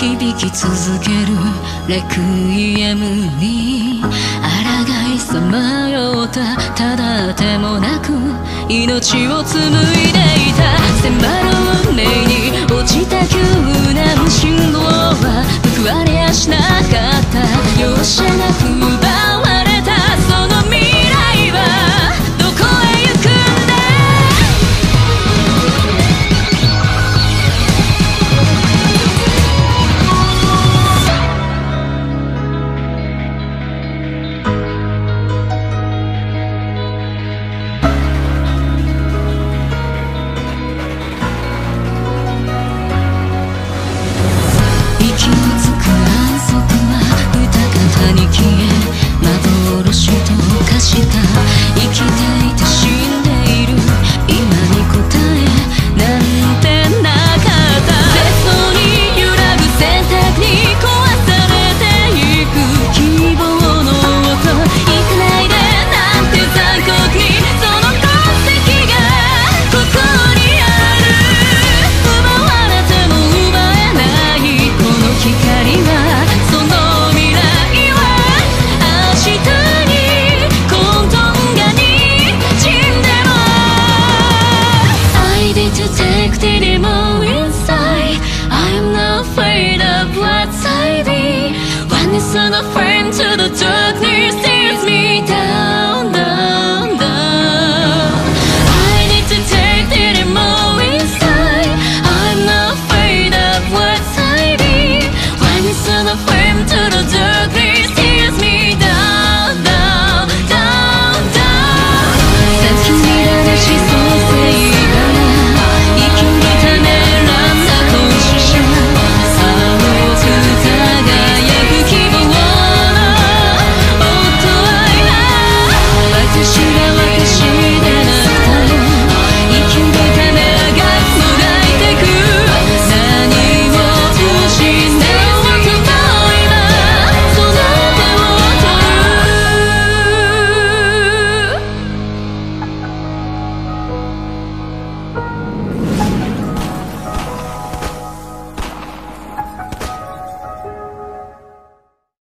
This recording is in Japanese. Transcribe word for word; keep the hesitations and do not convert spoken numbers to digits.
響き続けるレクイエムに抗いさまよったただでもなく命を紡いでいた迫る運命に落ちた急な無心棒は報われやしなかった容赦なく奪われたその未来はどこへ行くんだFrom a friend to the